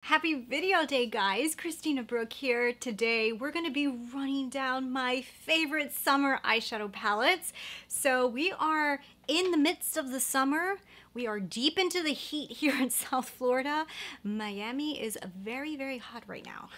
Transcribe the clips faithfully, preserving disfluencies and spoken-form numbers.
Happy video day, guys. Christina Brooke here. Today we're going to be running down my favorite summer eyeshadow palettes. So we are in the midst of the summer. We are deep into the heat here in South Florida. Miami is very, very hot right now.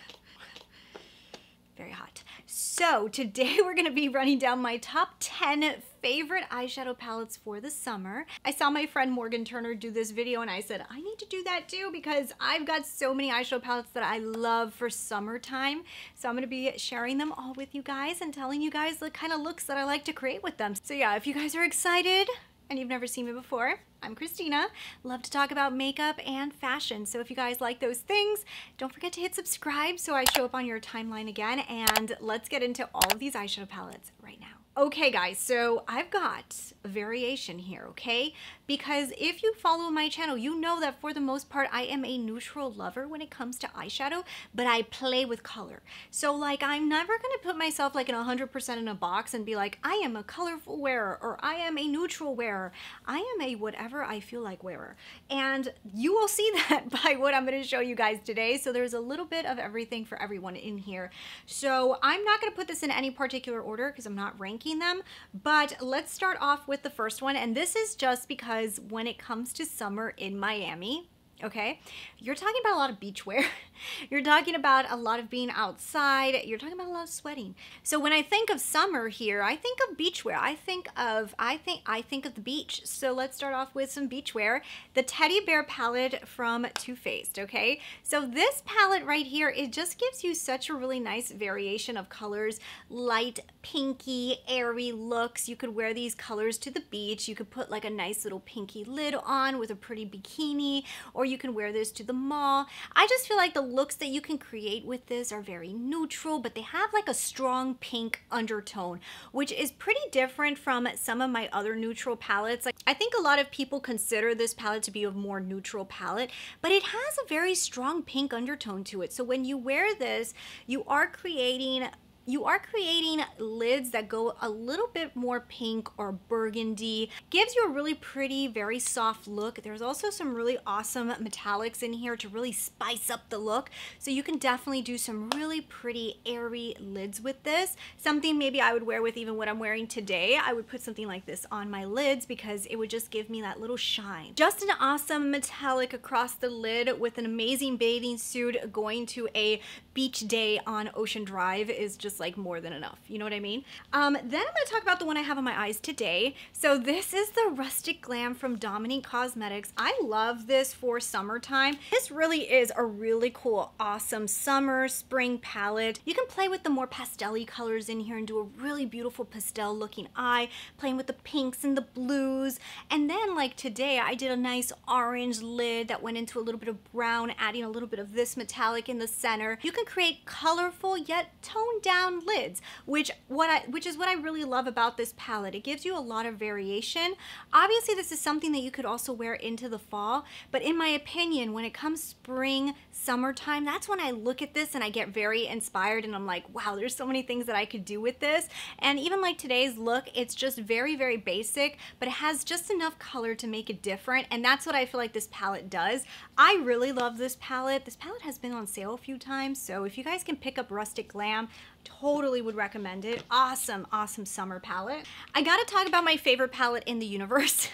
Very hot. So today we're going to be running down my top ten favorite eyeshadow palettes for the summer. I saw my friend Morgan Turner do this video and I said, I need to do that too because I've got so many eyeshadow palettes that I love for summertime. So I'm going to be sharing them all with you guys and telling you guys the kind of looks that I like to create with them. So yeah, if you guys are excited and you've never seen me before, I'm Christina. Love to talk about makeup and fashion. So if you guys like those things, don't forget to hit subscribe so I show up on your timeline again. And let's get into all of these eyeshadow palettes right now. Okay guys, so I've got a variation here, okay? Because if you follow my channel, you know that for the most part, I am a neutral lover when it comes to eyeshadow, but I play with color. So like, I'm never gonna put myself like in one hundred percent in a box and be like, I am a colorful wearer or I am a neutral wearer. I am a whatever I feel like wearer. And you will see that by what I'm gonna show you guys today. So there's a little bit of everything for everyone in here. So I'm not gonna put this in any particular order because I'm not ranking them, but let's start off with the first one. And this is just because when it comes to summer in Miami, okay, you're talking about a lot of beach wear. You're talking about a lot of being outside. You're talking about a lot of sweating. So when I think of summer here, I think of beach wear. I think of, I think, I think of the beach. So let's start off with some beach wear. The Teddy Bear palette from Too Faced, okay? So this palette right here, it just gives you such a really nice variation of colors, light, pinky, airy looks. You could wear these colors to the beach. You could put like a nice little pinky lid on with a pretty bikini, or you can wear this to the mall. I just feel like the looks that you can create with this are very neutral, but they have like a strong pink undertone, which is pretty different from some of my other neutral palettes. Like, I think a lot of people consider this palette to be a more neutral palette, but it has a very strong pink undertone to it. So when you wear this, you are creating You are creating lids that go a little bit more pink or burgundy. Gives you a really pretty, very soft look. There's also some really awesome metallics in here to really spice up the look. So you can definitely do some really pretty, airy lids with this. Something maybe I would wear with even what I'm wearing today. I would put something like this on my lids because it would just give me that little shine. Just an awesome metallic across the lid with an amazing bathing suit. Going to a beach day on Ocean Drive is just like more than enough, you know what I mean? Um, then I'm going to talk about the one I have on my eyes today. So this is the Rustic Glam from Dominique Cosmetics. I love this for summertime. This really is a really cool, awesome summer, spring palette. You can play with the more pastel-y colors in here and do a really beautiful pastel looking eye, playing with the pinks and the blues. And then like today, I did a nice orange lid that went into a little bit of brown, adding a little bit of this metallic in the center. You can create colorful yet toned down lids, which what I which is what I really love about this palette. It gives you a lot of variation. Obviously, this is something that you could also wear into the fall, but in my opinion, when it comes spring, summertime, that's when I look at this and I get very inspired and I'm like, wow, there's so many things that I could do with this. And even like today's look, it's just very, very basic, but it has just enough color to make it different. And that's what I feel like this palette does. I really love this palette. This palette has been on sale a few times, so if you guys can pick up Rustic Glam, totally would recommend it. Awesome, awesome summer palette. I gotta talk about my favorite palette in the universe.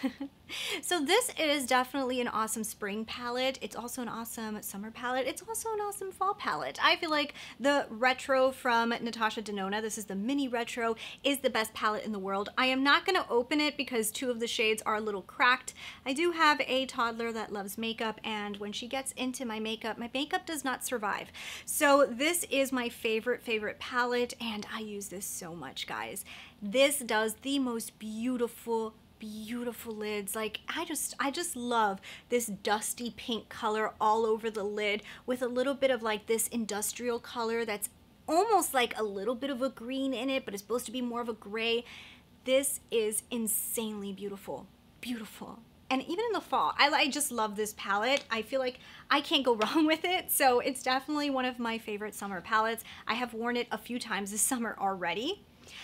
So this is definitely an awesome spring palette. It's also an awesome summer palette. It's also an awesome fall palette. I feel like the retro from Natasha Denona, this is the mini retro, is the best palette in the world. I am not gonna open it because two of the shades are a little cracked. I do have a toddler that loves makeup, and when she gets into my makeup, my makeup does not survive. So this is my favorite, favorite palette, and I use this so much, guys. This does the most beautiful beautiful lids. Like I just I just love this dusty pink color all over the lid with a little bit of like this industrial color that's almost like a little bit of a green in it, but it's supposed to be more of a gray. This is insanely beautiful. Beautiful. And even in the fall, I, I just love this palette. I feel like I can't go wrong with it. So it's definitely one of my favorite summer palettes. I have worn it a few times this summer already.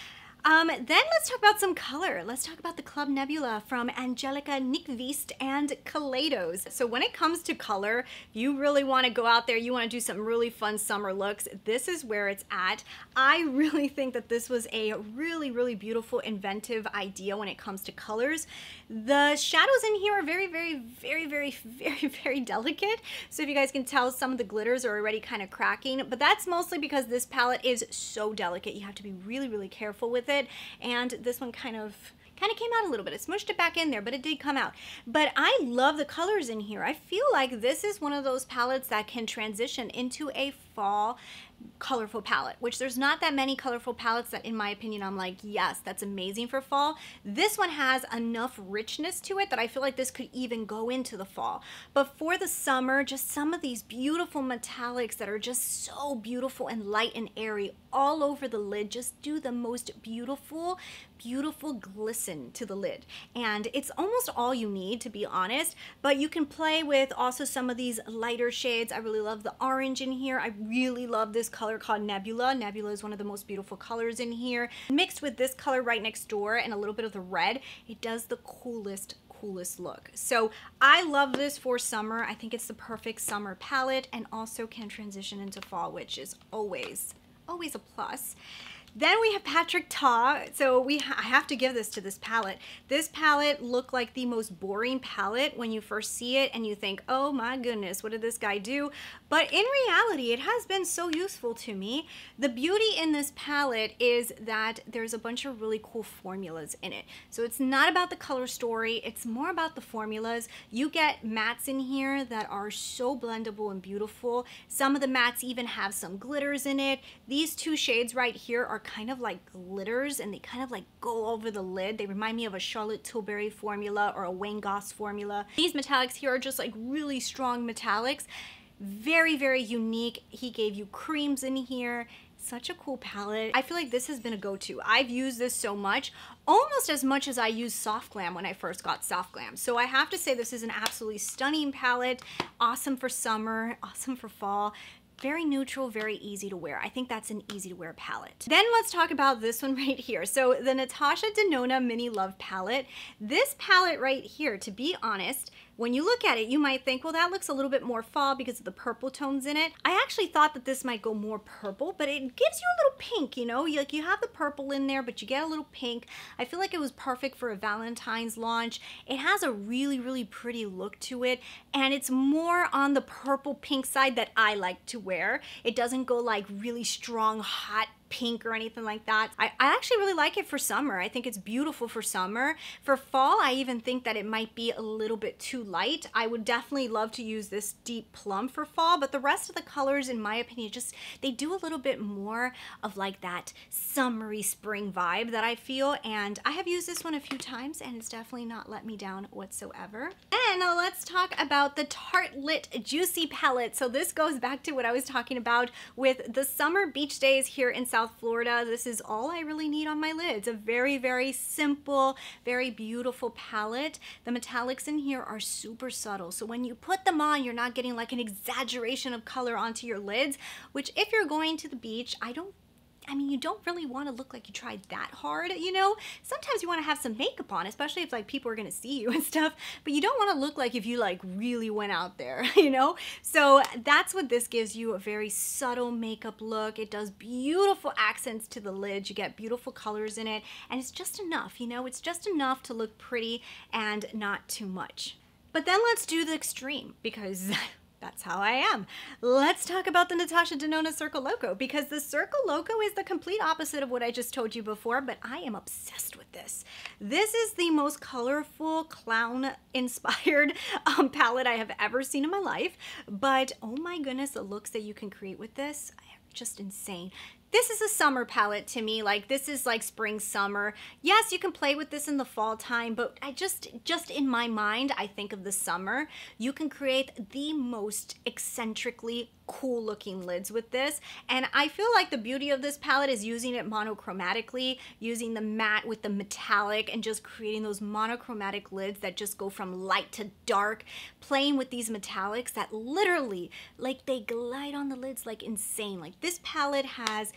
Um, then let's talk about some color. Let's talk about the Club Nebula from Angelica Nyqvist and Kaleidos. So when it comes to color, you really want to go out there, you want to do some really fun summer looks, this is where it's at. I really think that this was a really, really beautiful, inventive idea when it comes to colors. The shadows in here are very, very, very, very, very, very delicate. So if you guys can tell, some of the glitters are already kind of cracking, but that's mostly because this palette is so delicate. You have to be really, really careful with it. And this one kind of kind of came out a little bit. It smushed it back in there, but it did come out. But I love the colors in here. I feel like this is one of those palettes that can transition into a fall colorful palette, which there's not that many colorful palettes that, in my opinion, I'm like, yes, that's amazing for fall. This one has enough richness to it that I feel like this could even go into the fall. But for the summer, just some of these beautiful metallics that are just so beautiful and light and airy all over the lid just do the most beautiful, beautiful glisten to the lid. And it's almost all you need, to be honest, but you can play with also some of these lighter shades. I really love the orange in here. I really love this color called Nebula. Nebula is one of the most beautiful colors in here. Mixed with this color right next door and a little bit of the red, it does the coolest coolest look. So I love this for summer. I think it's the perfect summer palette and also can transition into fall, which is always always a plus. Then we have Patrick Ta. So we ha I have to give this to this palette. This palette looked like the most boring palette when you first see it and you think, oh my goodness, what did this guy do? But in reality, it has been so useful to me. The beauty in this palette is that there's a bunch of really cool formulas in it. So it's not about the color story, it's more about the formulas. You get mattes in here that are so blendable and beautiful. Some of the mattes even have some glitters in it. These two shades right here are kind of like glitters and they kind of like go over the lid. They remind me of a Charlotte Tilbury formula or a Wayne Goss formula. These metallics here are just like really strong metallics. Very, very unique. He gave you creams in here. Such a cool palette. I feel like this has been a go-to. I've used this so much, almost as much as I used Soft Glam when I first got Soft Glam. So I have to say this is an absolutely stunning palette. Awesome for summer, awesome for fall. Very neutral, very easy to wear. I think that's an easy to wear palette. Then let's talk about this one right here. So the Natasha Denona Mini Love palette. This palette right here, to be honest, when you look at it, you might think, well, that looks a little bit more fall because of the purple tones in it. I actually thought that this might go more purple, but it gives you a little pink, you know? You, like, you have the purple in there, but you get a little pink. I feel like it was perfect for a Valentine's launch. It has a really, really pretty look to it, and it's more on the purple pink side that I like to wear. It doesn't go like really strong, hot pink or anything like that. I, I actually really like it for summer. I think it's beautiful for summer. For fall, I even think that it might be a little bit too light. I would definitely love to use this deep plum for fall, but the rest of the colors, in my opinion, just they do a little bit more of like that summery spring vibe that I feel, and I have used this one a few times and it's definitely not let me down whatsoever. And now let's talk about the Tartelette Juicy palette. So this goes back to what I was talking about with the summer beach days here in South Florida. This is all I really need on my lids. A very, very simple, very beautiful palette. The metallics in here are super subtle. So when you put them on, you're not getting like an exaggeration of color onto your lids, which if you're going to the beach, I don't I mean, you don't really want to look like you tried that hard, you know? Sometimes you want to have some makeup on, especially if like people are going to see you and stuff, but you don't want to look like if you like really went out there, you know? So that's what this gives you, a very subtle makeup look. It does beautiful accents to the lids. You get beautiful colors in it, and it's just enough, you know? It's just enough to look pretty and not too much. But then let's do the extreme, because that's how I am. Let's talk about the Natasha Denona Circo Loco, because the Circo Loco is the complete opposite of what I just told you before, but I am obsessed with this. This is the most colorful clown-inspired um, palette I have ever seen in my life, but oh my goodness, the looks that you can create with this are just insane. This is a summer palette to me. Like, this is like spring, summer. Yes, you can play with this in the fall time, but I just, just in my mind, I think of the summer. You can create the most eccentrically cool looking lids with this, and I feel like the beauty of this palette is using it monochromatically, using the matte with the metallic and just creating those monochromatic lids that just go from light to dark, playing with these metallics that literally, like, they glide on the lids like insane. Like, this palette has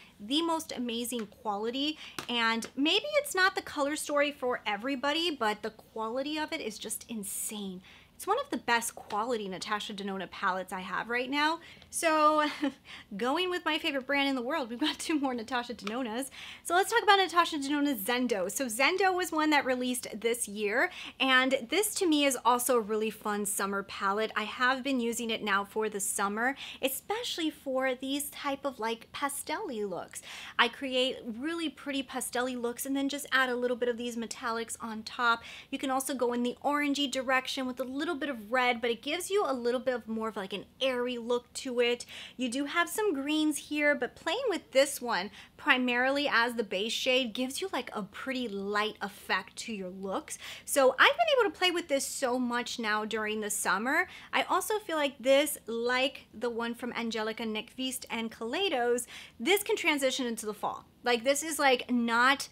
the most amazing quality. And maybe it's not the color story for everybody, but the quality of it is just insane. It's one of the best quality Natasha Denona palettes I have right now. So going with my favorite brand in the world, we've got two more Natasha Denonas. So let's talk about Natasha Denona Zendo. So Zendo was one that released this year, and this to me is also a really fun summer palette. I have been using it now for the summer, especially for these type of like pastel-y looks. I create really pretty pastel-y looks and then just add a little bit of these metallics on top. You can also go in the orangey direction with a little bit of red, but it gives you a little bit of more of like an airy look to it. You do have some greens here, but playing with this one primarily as the base shade gives you like a pretty light effect to your looks. So I've been able to play with this so much now during the summer. I also feel like this, like the one from Angelica Nyqvist and Kaleidos, this can transition into the fall. Like this is like not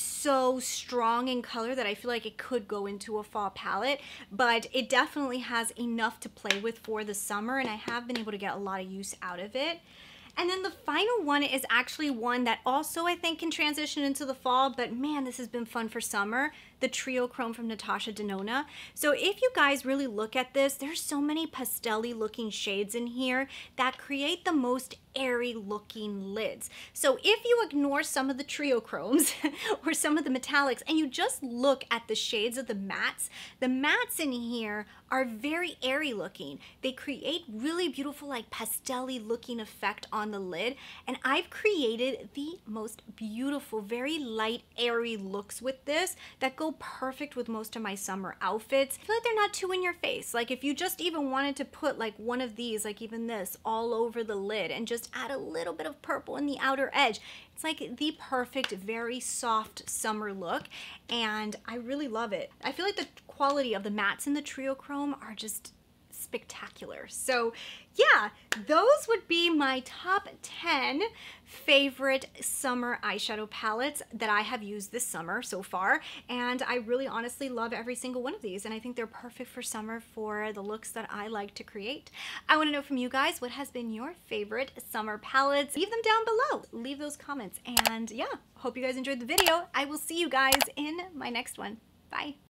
so strong in color that I feel like it could go into a fall palette, but it definitely has enough to play with for the summer, and I have been able to get a lot of use out of it. And then the final one is actually one that also I think can transition into the fall, but man, this has been fun for summer. The Trio-Chrome from Natasha Denona. So if you guys really look at this, there's so many pastel-y looking shades in here that create the most airy looking lids. So if you ignore some of the Trio-Chromes or some of the metallics and you just look at the shades of the mattes, the mattes in here are very airy looking. They create really beautiful like pastel-y looking effect on the lid, and I've created the most beautiful, very light, airy looks with this that go perfect with most of my summer outfits. I feel like they're not too in your face. Like if you just even wanted to put like one of these, like even this, all over the lid and just add a little bit of purple in the outer edge, it's like the perfect, very soft summer look, and I really love it. I feel like the quality of the mattes in the Trio-Chrome are just spectacular. So yeah, those would be my top ten favorite summer eyeshadow palettes that I have used this summer so far, and I really honestly love every single one of these, and I think they're perfect for summer for the looks that I like to create. I want to know from you guys, what has been your favorite summer palettes? Leave them down below. Leave those comments, and yeah, hope you guys enjoyed the video. I will see you guys in my next one. Bye.